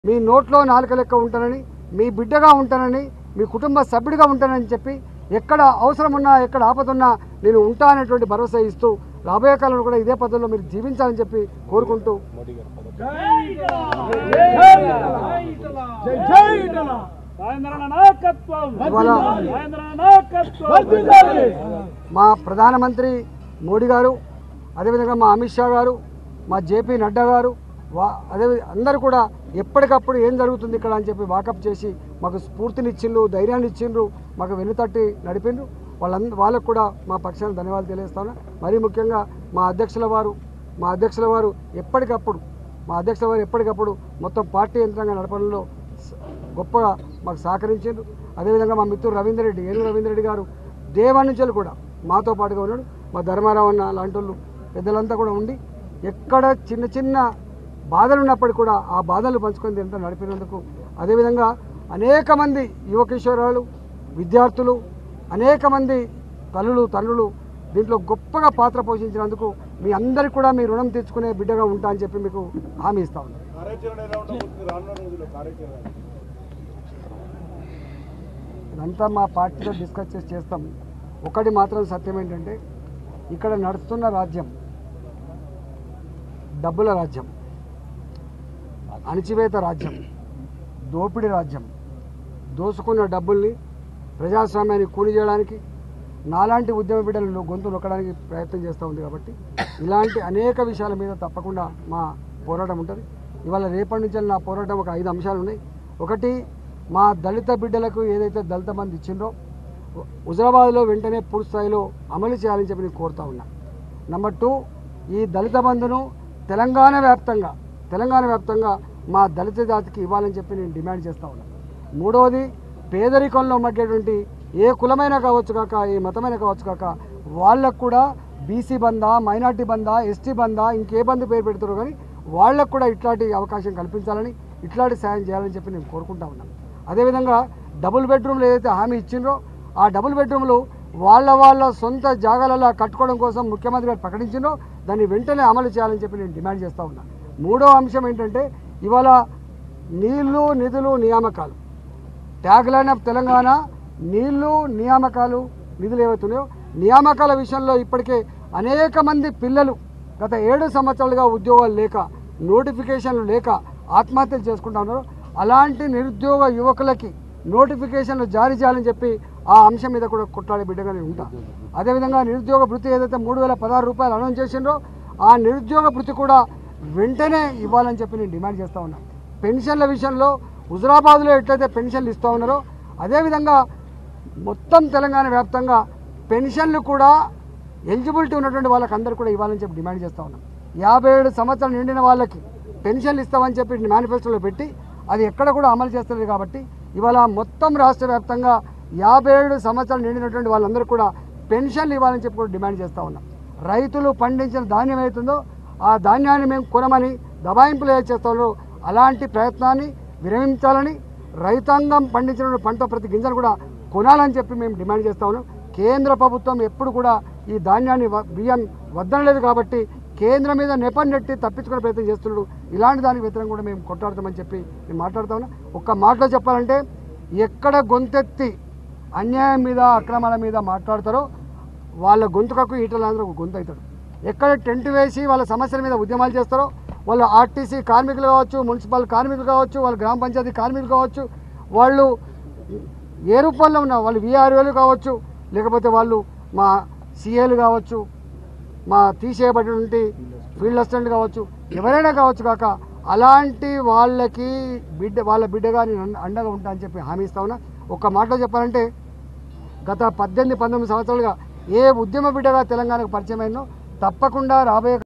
మీ నోట్లో నాలుక లెక్క ఉంటానని, మీ బిడ్డగా ఉంటానని, మీ కుటుంబ సభ్యుడిగా ఉంటానని చెప్పి ఎక్కడ అవసరం ఉన్నా ఎక్కడ ఆపదున్నా నేను ఉంటా అనేటువంటి భరోసా ఇస్తూ రాబోయే కాలంలో కూడా ఇదే పద్ధతిలో మీరు జీవించాలని చెప్పి కోరుకుంటూ మా ప్రధానమంత్రి మోడీ గారు, అదేవిధంగా మా అమిత్ షా గారు, మా జేపీ నడ్డా గారు, అదే అందరూ కూడా ఎప్పటికప్పుడు ఏం జరుగుతుంది ఇక్కడ అని చెప్పి వాకప్ చేసి మాకు స్ఫూర్తినిచ్చిండ్రు, ధైర్యాన్ని ఇచ్చిండ్రు, మాకు వెన్నుతట్టి నడిపిండ్రు. వాళ్ళకు కూడా మా పక్షాన్ని ధన్యవాదాలు తెలియజేస్తాను. మరీ ముఖ్యంగా మా అధ్యక్షుల వారు ఎప్పటికప్పుడు మొత్తం పార్టీ యంత్రాంగం నడపడంలో గొప్పగా మాకు సహకరించారు. అదేవిధంగా మా మిత్రుడు ఏనుగు రవీంద్రెడ్డి గారు దేవాన్ని నుంచి కూడా మాతో పాటుగా ఉన్నాడు. మా ధర్మారావు అన్న లాంటి వాళ్ళు పెద్దలంతా కూడా ఉండి ఎక్కడ చిన్న చిన్న బాధలు ఉన్నప్పటికీ కూడా ఆ బాధలు పంచుకొని దీంతో నడిపినందుకు, అదేవిధంగా అనేక మంది యువ కిషోరాలు, విద్యార్థులు, అనేక మంది తల్లులు తండ్రులు దీంట్లో గొప్పగా పాత్ర పోషించినందుకు మీ అందరికీ కూడా మీ రుణం తీర్చుకునే బిడ్డగా ఉంటా అని చెప్పి మీకు హామీ ఇస్తా ఉన్నాను. ఇదంతా మా పార్టీలో డిస్కస్ చేస్తాం. ఒకటి మాత్రం సత్యం ఏంటంటే ఇక్కడ నడుస్తున్న రాజ్యం డబ్బుల రాజ్యం, అణచివేత రాజ్యం, దోపిడీ రాజ్యం. దోసుకున్న డబ్బుల్ని ప్రజాస్వామ్యాన్ని కూలి చేయడానికి, నాలాంటి ఉద్యమ బిడ్డలను గొంతు నొక్కడానికి ప్రయత్నం చేస్తూ ఉంది. కాబట్టి ఇలాంటి అనేక విషయాల మీద తప్పకుండా మా పోరాటం ఉంటుంది. ఇవాళ రేపటి నుంచి నా పోరాటం ఒక 5 అంశాలు ఉన్నాయి. ఒకటి, మా దళిత బిడ్డలకు ఏదైతే దళిత బంధు ఇచ్చిందో హుజరాబాద్లో వెంటనే పూర్తి స్థాయిలో అమలు చేయాలని చెప్పి నేను కోరుతా ఉన్నా. నెంబర్ 2, ఈ దళిత బంధును తెలంగాణ వ్యాప్తంగా మా దళిత జాతికి ఇవ్వాలని చెప్పి నేను డిమాండ్ చేస్తూ ఉన్నా. మూడవది, పేదరికంలో మగ్గేటువంటి ఏ కులమైనా కావచ్చు కాక, ఏ మతమైనా కావచ్చు కాక, వాళ్ళకు కూడా బీసీ బందా, మైనార్టీ బందా, ఎస్టీ బందా, ఇంకే బంధు పేరు పెడతారో కానీ వాళ్ళకు కూడా ఇట్లాంటి అవకాశం కల్పించాలని, ఇట్లాంటి సాయం చేయాలని చెప్పి నేను కోరుకుంటా ఉన్నాను. అదేవిధంగా డబుల్ బెడ్రూమ్లు ఏదైతే హామీ ఇచ్చిండ్రో ఆ డబుల్ బెడ్రూమ్లు వాళ్ళ సొంత జాగాలలో కట్టుకోవడం కోసం ముఖ్యమంత్రి గారు ప్రకటించిండ్రో దాన్ని వెంటనే అమలు చేయాలని చెప్పి నేను డిమాండ్ చేస్తూ ఉన్నా. మూడో అంశం ఏంటంటే ఇవాళ నీళ్లు, నిధులు, నియామకాలు, ట్యాగ్ లైన్ ఆఫ్ తెలంగాణ నీళ్లు, నియామకాలు, నిధులు ఏవైతున్నాయో నియామకాల విషయంలో ఇప్పటికే అనేక మంది పిల్లలు గత 7 సంవత్సరాలుగా ఉద్యోగాలు లేక, నోటిఫికేషన్లు లేక ఆత్మహత్యలు చేసుకుంటా ఉన్నారు. అలాంటి నిరుద్యోగ యువకులకి నోటిఫికేషన్లు జారీ చేయాలని చెప్పి ఆ అంశం మీద కూడా కొట్లాడే బిడ్డగా నేను ఉంటా. అదేవిధంగా నిరుద్యోగ భృతి ఏదైతే 3016 రూపాయలు అనౌన్స్ చేసిండ్రో ఆ నిరుద్యోగ భృతి కూడా వెంటనే ఇవ్వాలని చెప్పి నేను డిమాండ్ చేస్తూ ఉన్నా. పెన్షన్ల విషయంలో హుజరాబాద్లో ఎట్లయితే పెన్షన్లు ఇస్తూ ఉన్నారో అదేవిధంగా మొత్తం తెలంగాణ వ్యాప్తంగా పెన్షన్లు కూడా ఎలిజిబిలిటీ ఉన్నటువంటి వాళ్ళకి అందరూ కూడా ఇవ్వాలని చెప్పి డిమాండ్ చేస్తూ ఉన్నాం. 57 సంవత్సరాలు నిండిన వాళ్ళకి పెన్షన్లు ఇస్తామని చెప్పి మేనిఫెస్టోలో పెట్టి అది ఎక్కడ కూడా అమలు చేస్తలేదు. కాబట్టి ఇవాళ మొత్తం రాష్ట్ర వ్యాప్తంగా 57 సంవత్సరాలు నిండినటువంటి వాళ్ళందరూ కూడా పెన్షన్లు ఇవ్వాలని చెప్పి కూడా డిమాండ్ చేస్తూ ఉన్నాం. రైతులు పండించిన ధాన్యం అవుతుందో ఆ ధాన్యాన్ని మేము కొనమని దబాయింపులు చేస్తారో అలాంటి ప్రయత్నాన్ని విరమించాలని, రైతాంగం పండించిన పంట ప్రతి గింజను కూడా కొనాలని చెప్పి మేము డిమాండ్ చేస్తా ఉన్నాం. కేంద్ర ప్రభుత్వం ఎప్పుడు కూడా ఈ ధాన్యాన్ని బియ్యం వద్దనలేదు కాబట్టి కేంద్రం మీద నెపం నెట్టి తప్పించుకునే ప్రయత్నం చేస్తున్నాడు. ఇలాంటి దానికి వ్యతిరేకంగా కూడా మేము కొట్లాడతామని చెప్పి నేను మాట్లాడుతా ఉన్నా. ఒక్క మాటలో చెప్పాలంటే ఎక్కడ గొంతెత్తి అన్యాయం మీద, అక్రమాల మీద మాట్లాడతారో వాళ్ళ గొంతుకకు ఈటలందరూ గొంతు అవుతాడు. ఎక్కడ టెంట్ వేసి వాళ్ళ సమస్యల మీద ఉద్యమాలు చేస్తారో వాళ్ళు ఆర్టీసీ కార్మికులు కావచ్చు, మున్సిపల్ కార్మికులు కావచ్చు, వాళ్ళు గ్రామ పంచాయతీ కార్మికులు కావచ్చు, వాళ్ళు ఏ రూపంలో ఉన్న వాళ్ళు వీఆర్ఓలు కావచ్చు, లేకపోతే వాళ్ళు మా సీఏలు కావచ్చు, మా తీసేయబడినటువంటి ఫీల్డ్ అసిస్టెంట్ కావచ్చు, ఎవరైనా కావచ్చు కాక అలాంటి వాళ్ళకి వాళ్ళ బిడ్డగా నేను అండగా ఉంటా అని చెప్పి హామీ ఇస్తా ఉన్నా. ఒక్క మాటలో చెప్పాలంటే గత 18-19 సంవత్సరాలుగా ఏ ఉద్యమ బిడ్డగా తెలంగాణకు పరిచయం అయిందో తప్పకుండా రాబోయే